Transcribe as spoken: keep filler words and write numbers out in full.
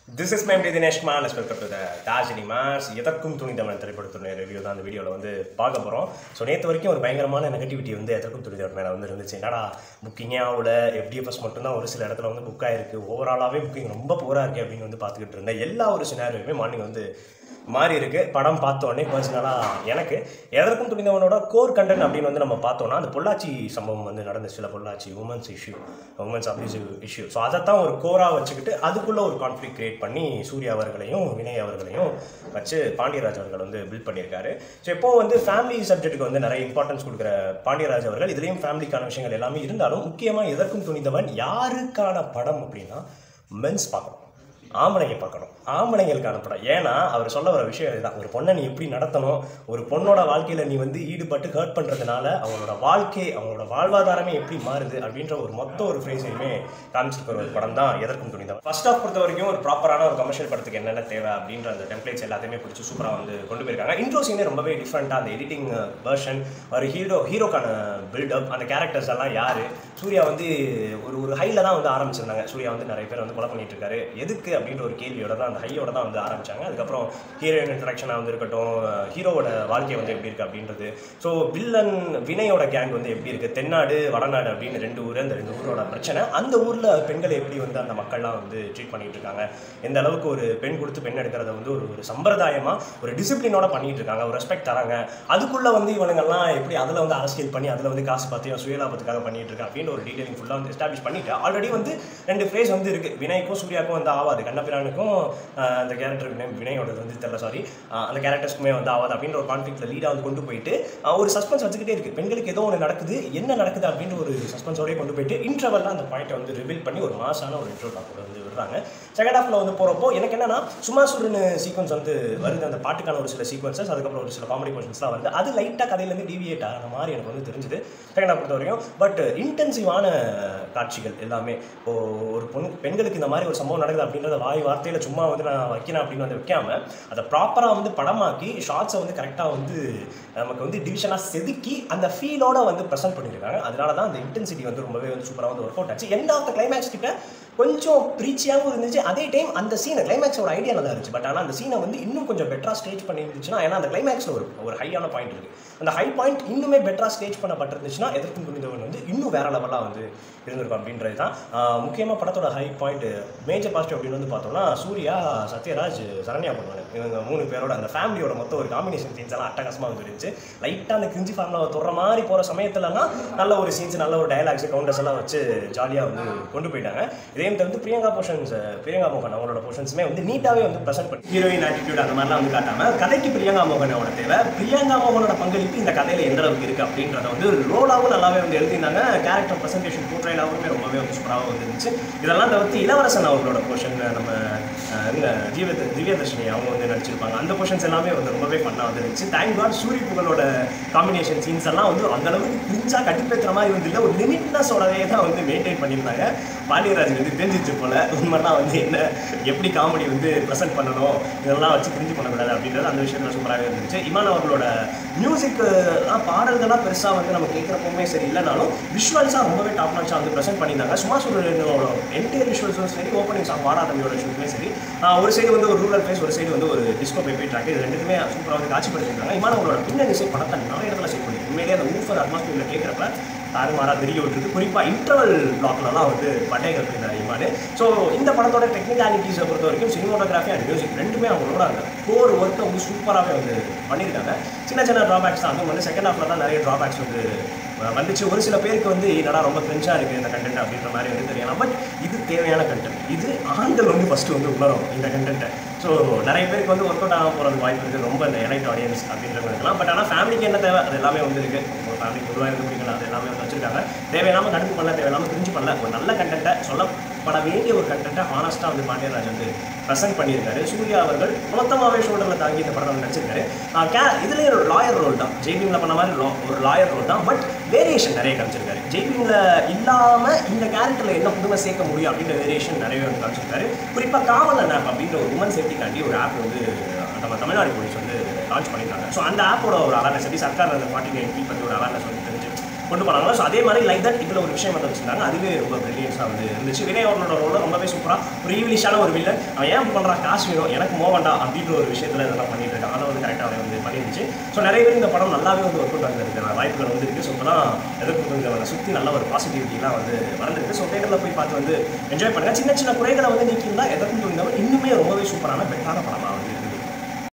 This is my name Dinesh Kumar. Let's welcome to the Cinemas. Etharkkum Thunithavan திரைப்படத்தோட review தான் அந்த வீடியோவில் வந்து பார்க்க போகிறோம். ஸோ நேற்று வரைக்கும் ஒரு பயங்கரமான நெகட்டிவிட்டி வந்து Etharkkum Thunithavan மேலே வந்து இருந்துச்சு. என்னடா புக்கிங்கே ஆகல, எஃப்டிஎஃப்எஸ் மட்டும்தான் ஒரு சில இடத்துல வந்து புக் ஆயிருக்கு, ஓவராலாகவே புக்கிங் ரொம்ப போராக இருக்குது அப்படின்னு வந்து பார்த்துக்கிட்டு இருந்தேன். எல்லா ஒரு சினாரியுமே மார்னிங் வந்து மாறி இருக்கு. படம் பார்த்தோன்னே பர்சனலாக எனக்கு Etharkkum Thunithavanோட கோர் கண்டென்ட் அப்படின்னு வந்து நம்ம பார்த்தோம்னா அந்த பொள்ளாச்சி சம்பவம் வந்து நடந்துச்சு, இல்லை Pollachi women's issue, women's abusive issue. So அதைத்தான் ஒரு கோராக வச்சுக்கிட்டு அதுக்குள்ளே ஒரு கான்ஃப்ளிக் கிரியேட் பண்ணி சூர்யா அவர்களையும் வினய் அவர்களையும் வச்சு பாண்டியராஜ் அவர்கள் வந்து பில்ட் பண்ணியிருக்காரு. ஸோ இப்போ வந்து ஃபேமிலி சப்ஜெக்ட்டுக்கு வந்து நிறைய இம்பார்ட்டன்ஸ் கொடுக்குற பாண்டியராஜ் அவர்கள் இதுலேயும் ஃபேமிலிக்கான விஷயங்கள் எல்லாமே இருந்தாலும் முக்கியமாக Etharkkum Thunithavan யாருக்கான படம் அப்படின்னா மென்ஸ் பார்க்கணும், ஆம்பளைங்க பார்க்கணும், ஆம்பளைங்களுக்கான படம். ஏன்னா அவர் சொல்ல வர விஷயம் இதுதான், ஒரு பொண்ணை நீ எப்படி நடத்தணும், ஒரு பொண்ணோட வாழ்க்கையில் நீ வந்து ஈடுபட்டு ஹர்ட் பண்ணுறதுனால அவங்களோட வாழ்க்கை அவங்களோட வாழ்வாதாரமே எப்படி மாறுது அப்படின்ற ஒரு மொத்த ஒரு ஃப்ரேஸையுமே காமிச்சிருக்கிற ஒரு படம் தான் Etharkkum Thunithavan. ஃபர்ஸ்ட் ஆஃப் பொறுத்த வரைக்கும் ஒரு ப்ராப்பரான ஒரு கமர்ஷியல் படத்துக்கு என்னென்ன தேவை அப்படின்ற அந்த டெம்ப்ளேட்ஸ் எல்லாத்தையுமே பிடிச்சி சூப்பராக வந்து கொண்டு போயிருக்காங்க. இன்ட்ரோ சீனே ரொம்பவே டிஃப்ரெண்ட்டாக, அந்த எடிட்டிங் வெர்ஷன், ஒரு ஹீரோ ஹீரோக்கான பில்டப், அந்த கேரக்டர்ஸ் எல்லாம் யார், சூர்யா வந்து ஒரு ஒரு ஹையில் தான் வந்து ஆரம்பிச்சிருந்தாங்க. சூர்யா வந்து நிறைய பேர் வந்து கொலை பண்ணிட்டு இருக்காரு, எதுக்கு அப்படின்ற ஒரு கேள்வியோட தான் அந்த ஹையோட தான் வந்து ஆரம்பிச்சாங்க. அதுக்கப்புறம் ஹீரோயின் இன்ட்ரடக்ஷனாக வந்து இருக்கட்டும், ஹீரோவோட வாழ்க்கை வந்து எப்படி இருக்குது அப்படின்றது, ஸோ வில்லன் வினயோட கேங் வந்து எப்படி இருக்குது, தென்னாடு வடநாடு அப்படின்னு ரெண்டு ஊர், அந்த ரெண்டு ஊரோட பிரச்சனை, அந்த ஊரில் பெண்களை எப்படி வந்து அந்த மக்கள்லாம் வந்து ட்ரீட் பண்ணிட்டு இருக்காங்க, எந்த அளவுக்கு ஒரு பெண் கொடுத்து பெண் எடுக்கிறத வந்து ஒரு ஒரு சம்பிரதாயமாக ஒரு டிசிப்ளினோட பண்ணிட்டு இருக்காங்க, ஒரு ரெஸ்பெக்ட் தராங்க. அதுக்குள்ளே வந்து இவனுங்கெல்லாம் எப்படி அதில் வந்து அரசியல் பண்ணி அதில் வந்து காசு பார்த்து சுயலாபத்துக்காக பண்ணிட்டு இருக்காங்க அப்படின்னு ஒரு டீடைலிங் ஃபுல்லாக வந்து எஸ்டாப்ளிஷ் பண்ணிட்டு ஆல்ரெடி வந்து ரெண்டு ஃப்ரேஸ் வந்து இருக்குது. வினய்க்கும் சூர்யாவுக்கும் வந்து ஆகாது, கண்ணபிரானுக்கும் அந்த கேரக்டர் வினய் வினயோட வந்து தெரியல சாரி அந்த கேரக்டர்ஸ்க்குமே வந்து ஆகாது அப்படின்ற ஒரு கான்ஃப்ளிக்ட்ல லீடாக வந்து கொண்டு போயிட்டு ஒரு சஸ்பென்ஸ் வச்சுக்கிட்டே இருக்குது. பெண்களுக்கு ஏதோ ஒன்று நடக்குது, என்ன நடக்குது அப்படின்ற ஒரு சஸ்பென்ஸோடய கொண்டு போயிட்டு இன்ட்ரவெல்லாம் அந்த பாயிண்ட்டை வந்து ரிவீல் பண்ணி ஒரு மாசான ஒரு இன்ட்ரோ டாக்கோட வந்து விடுறாங்க. செகண்ட் ஹாஃப்ல வந்து போகிறப்போ எனக்கு என்னன்னா சும்மா சுருன்னு சீக்வன்ஸ் வந்து வருது, அந்த பாட்டுக்கான ஒரு சில சீக்வன்சஸ், அதுக்கப்புறம் ஒரு சில காமெடி போர்ஷன்ஸ்லாம் வந்து அது லைட்டாக கதையிலேருந்து டிவியேட் ஆகிற மாதிரி எனக்கு வந்து தெரிஞ்சுது செகண்ட் ஹாஃப் பொறுத்த வரைக்கும். பட் இன்டென்சிவான காட்சிகள் எல்லாமே, இப்போ ஒரு பொண்ணு பெண்களுக்கு இந்த மாதிரி ஒரு சம்பவம் நடக்குது அப்படின்றத வாய் வார்த்தையில் சும்மா வந்து நான் வைக்கிறேன் அப்படின்னு வந்து வைக்காம அதை ப்ராப்பராக வந்து படமாக்கி ஷார்ட்ஸை வந்து கரெக்டாக வந்து நமக்கு வந்து டிவிஷனாக செதுக்கி அந்த ஃபீலோட வந்து ப்ரெசென்ட் பண்ணியிருக்காங்க. அதனால தான் அந்த இன்டென்சிட்டி வந்து ரொம்பவே வந்து சூப்பராக வந்து ஒர்க் அவுட் ஆச்சு. எண்ட் ஆஃப் த கிளைமேக்ஸ் கிட்ட கொஞ்சம் ப்ரீச்சியாகவும் இருந்துச்சு, அதே டைம் அந்த சீனை கிளைமேக்ஸோட ஐடியா நல்லா இருந்துச்சு. பட் ஆனால் அந்த சீனை வந்து இன்னும் கொஞ்சம் பெட்டராக ஸ்டேஜ் பண்ணியிருந்துச்சுன்னா, ஏன்னா அந்த கிளைமேக்ஸில் ஒரு ஒரு ஹையான பாயிண்ட் இருக்குது, அந்த ஹை பாயிண்ட் இன்னுமே பெட்டராக ஸ்டேஜ் பண்ணப்பட்டிருந்துச்சுன்னா Etharkkum Thunithavan வந்து இன்னும் வேற லெவலாக வந்து இருந்திருக்கும் அப்படின்றது தான் முக்கியமாக படத்தோட ஹை பாயிண்ட். மேஜர் பாசிட்டிவ் அப்படின்னு வந்து பார்த்தோம்னா சூர்யா, சத்யராஜ், சரண்யா பண்ணுவாங்க, இவங்க மூணு பேரோட அந்த ஃபேமிலியோட மொத்த ஒரு காம்பினேஷன் சீன்ஸ் எல்லாம் அட்டகாசமாக வந்து இருந்துச்சு. லைட்டாக அந்த கிஞ்சி ஃபார்மில் தொடுற மாதிரி போகிற சமயத்துலலாம் நல்ல ஒரு சீன்ஸ், நல்ல ஒரு டயலாக்ஸ், கவுண்டர்ஸ் எல்லாம் வச்சு ஜாலியாக வந்து கொண்டு போயிட்டாங்க. இதே வந்து பிரியங்கா போர்ஷன்ஸ், பிரியங்கா மோகன் அவங்களோட போர்ஷன்ஸுமே வந்து நீட்டாகவே வந்து ப்ரெசென்ட் பண்ணி ஹீரோயின் ஆட்டிடியூட் அந்த மாதிரிலாம் வந்து காட்டாமல் கதைக்கு பிரியங்கா மோகனோட தேவை, பிரியங்கா மோகனோட பங்களிப்பு இந்த கதையில் எந்த அளவுக்கு இருக்குது அப்படின்றத வந்து ஒரு ரோலாகவும் நல்லாவே வந்து எழுதியிருந்தாங்க. கேரக்டர் ப்ரெசன்டேஷன் போர்ட்ரைலாகவுமே ரொம்பவே வந்து சூப்பராக வந்துருந்துச்சு. இதெல்லாம் தவிர்த்து இளவரசன் அவங்களோட போர்ஷன், நம்ம இந்த ஜீவ திவ்யதர்ஷினி அவங்க வந்து நடிச்சிருப்பாங்க, அந்த போர்ஷன்ஸ் எல்லாமே வந்து ரொம்பவே ஃபன்னாக வந்துருந்துச்சு. தேங்க் காட் சூரி புகழோட காம்பினேஷன் சீன்ஸ் எல்லாம் வந்து அந்த அளவுக்கு பிரிஞ்சாக கட்டிப்பேற்றுற மாதிரி வந்து இல்லை, ஒரு லிமிட்னஸோடவே தான் வந்து மெயின்டைன் பண்ணியிருந்தாங்க. பாண்டியராஜ் வந்து தெரிஞ்சிச்சு போல உண்மைலாம் வந்து என்ன எப்படி காமெடி வந்து ப்ரெசென்ட் பண்ணணும், இதெல்லாம் வச்சு பிரிஞ்சு பண்ணக்கூடாது அப்படின்றது அந்த விஷயத்தில் சூப்பராகவே இருந்துச்சு. இமான் அவர்களோட மியூசிக் பாடல்கள்லாம் பெருசாக வந்து நம்ம கேட்குறப்பவுமே சரி இல்லைனாலும் விஷுவல்ஸாக ரொம்பவே டாப் நாச்சாக வந்து ப்ரெசென்ட் பண்ணியிருந்தாங்க. சும்மா சொல்கிறோட என்டையர் விஷுவல்ஸும் சரி, ஓப்பனிங் சாங் வாடாதம்பியோட விஷயத்துமே சரி, ஒரு சைடு வந்து ஒரு ரூரல் பிளேஸ், ஒரு சைடு வந்து ஒரு டிஸ்கோ பேபி ட்ராக், இது ரெண்டுமே சூப்பராக வந்து காட்சிப்படுத்திருக்காங்க. இமான் அவங்களோட பின்னணி இசை படத்தை நிறைய இடத்துல செட் பண்ணி உண்மையிலேயே அந்த ஊஃபர் அட்மாஸ்பியரில் கேட்குறப்ப தாறுமாறாக தெரிய விட்டுருக்கு. குறிப்பாக இன்டர்வல் பிளாக்லலாம் வந்து பட்டை கற்பினார் இமான். ஸோ இந்த படத்தோட டெக்னிக்காலிட்டிஸை பொறுத்த வரைக்கும் சினிமோட்டோகிராஃபி அண்ட் மியூசிக் ரெண்டுமே அவங்களோட அந்த கோர் ஒர்க்கை வந்து சூப்பராகவே வந்து பண்ணியிருக்காங்க. சின்ன சின்ன ட்ராபேக்ஸ் தான், அதுவும் வந்து செகண்ட் ஹாஃபில் தான் நிறைய ட்ராபேக்ஸ் வந்து வந்துச்சு. ஒரு சில பேருக்கு வந்து என்னடா ரொம்ப ஃப்ரெஞ்சாக இருக்குது இந்த கண்டென்ட் அப்படின்ற மாதிரி வந்து தெரியலாம். பட் இது தேவையான கண்டென்ட், இது ஆண்கள் வந்து ஃபஸ்ட்டு வந்து உணரும் இந்த கண்டென்ட்டை. ஸோ நிறைய பேருக்கு வந்து ஒர்க் அவுட் ஆக போகிறது வாய்ப்பு இருக்குது, ரொம்ப இந்த எலைட் ஆடியன்ஸ் அப்படின்றது இருக்கலாம். பட் ஆனால் ஃபேமிலிக்கு என்ன தேவை அது எல்லாமே வந்து இருக்குது. ஒரு ஃபேமிலி பொதுவாக இருந்து பிடிக்கலாம், அது எல்லாமே வந்து வச்சுருக்காங்க. தேவையில்லாமல் தடுப்பு பண்ணல, தேவையில்லாமல் பிரிஞ்சு பண்ணல, ஒரு நல்ல கண்டென்ட்டை சொல்லப்பட வேண்டிய ஒரு கண்டென்ட்டை ஹானஸ்ட்டாக வந்து பாண்டியராஜ் வந்து ப்ரெசென்ட் பண்ணியிருக்காரு. சூர்யா அவர்கள் மொத்தமாகவே ஷோல்டரில் தாங்கி இந்த படம் நடிச்சிருக்காரு. கே இதுலேயே ஒரு லாயர் ரோல் தான், ஜெய்பீமில் பண்ண மாதிரி ஒரு லாயர் ரோல் தான், பட் வேரியேஷன் நிறைய காமிச்சிருக்காரு. ஜெய்பீமில் இல்லாமல் இந்த கேரக்டரில் என்ன புதுமை சேர்க்க முடியும் அப்படின்ற வேரியேஷன் நிறைய வந்து காமிச்சிருக்காரு. குறிப்பாக காவலன் ஆப் அப்படின்ற ஒரு உமன் சேஃப்டிக்காண்டி ஒரு ஆப் வந்து நம்ம தமிழ்நாடு போலீஸ் வந்து லான்ச் பண்ணியிருக்காங்க. ஸோ அந்த ஆப்போட ஒரு அவேர்னஸ் எப்படி சர்க்கார் அந்த ஃபார்ட்டி நைன் பற்றி ஒரு அவேர்னஸ் வந்து தெரிஞ்சு கொண்டு போனாங்களோ ஸோ அதே மாதிரி லைக் தட் இதில் ஒரு விஷயம் வந்து வச்சுருந்தாங்க. அதுவே ரொம்ப பிரில்லியன்ஸாக வந்து இருந்துச்சு. வினய் அவனோட ரோல் ரொம்பவே சூப்பராக ஒரு ஈவிலிஷான ஒரு வில்லன், அவன் ஏன் பண்ணுறான் காசு வேணும் எனக்கு மோவண்டா அப்படின்ற ஒரு விஷயத்தில் இதெல்லாம் பண்ணிட்டு இருக்கான். அதை வந்து கரெக்டாக அவன் வந்து பண்ணிருந்துச்சு. ஸோ நிறைய பேர் இந்த படம் நல்லாவே வந்து ஒர்க் அவுட் ஆகிருக்கிற வாய்ப்புகள் வந்து இருக்குது. ஸோ இப்போலாம் எதிர்ப்பு சுற்றி நல்ல ஒரு பாசிட்டிவிட்டிலாம் வந்து வளர்ந்துருக்கு. ஸோ தேட்டரில் போய் பார்த்து வந்து என்ஜாய் பண்ணுங்கள். சின்ன சின்ன குறைகளை வந்து நீக்கியிருந்தால் எதற்கும் துணிந்தவன் இன்னுமே ரொம்பவே சூப்பரான பெட்டரான படமாக வந்து